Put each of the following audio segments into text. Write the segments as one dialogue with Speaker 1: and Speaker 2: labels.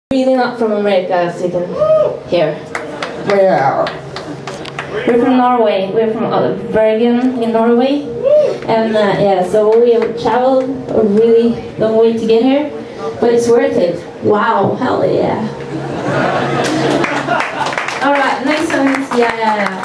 Speaker 1: Really not from America, as you can hear.
Speaker 2: Where?
Speaker 1: We're from Norway. We're from Bergen in Norway. And yeah, so we have traveled a really long way to get here, but it's worth it. Wow, hell yeah. Alright, next one is yeah.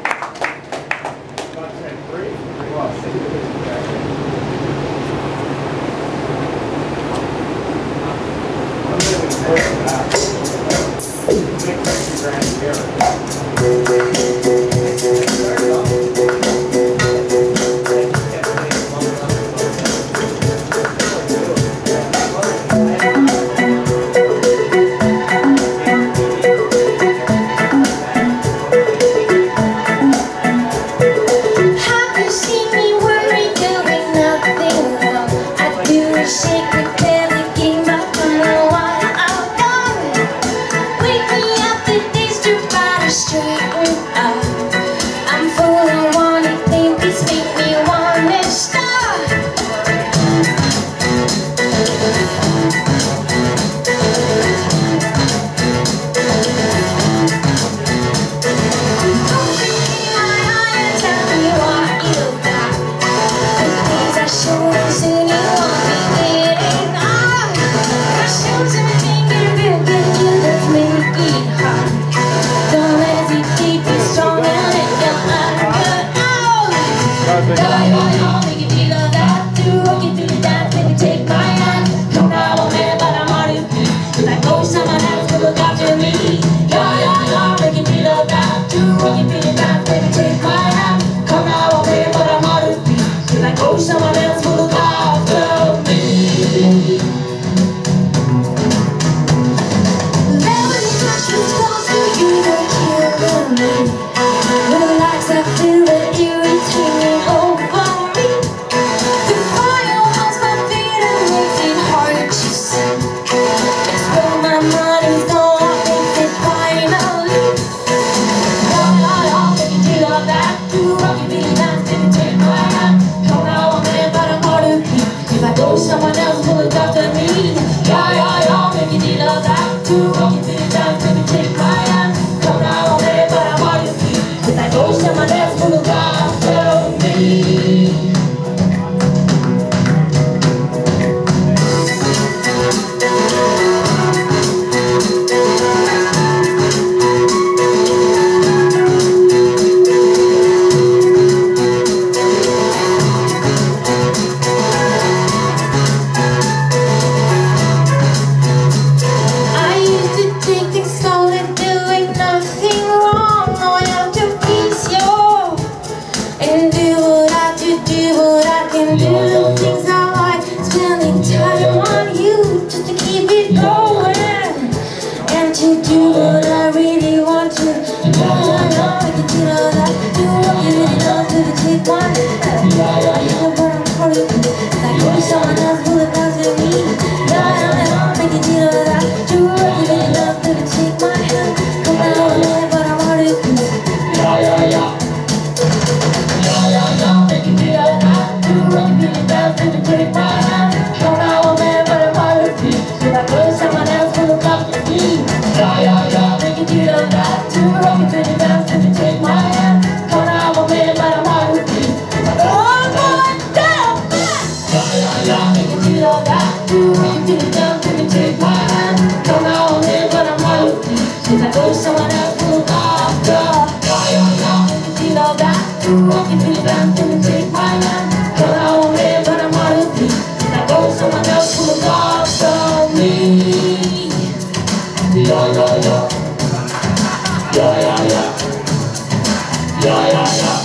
Speaker 3: Someone else will look after me. Yeah, make you deal of that. To rock you to the dance, baby, take my hand. Come now, baby, but I'm all you see. Cause I know someone else will look after me. Yeah.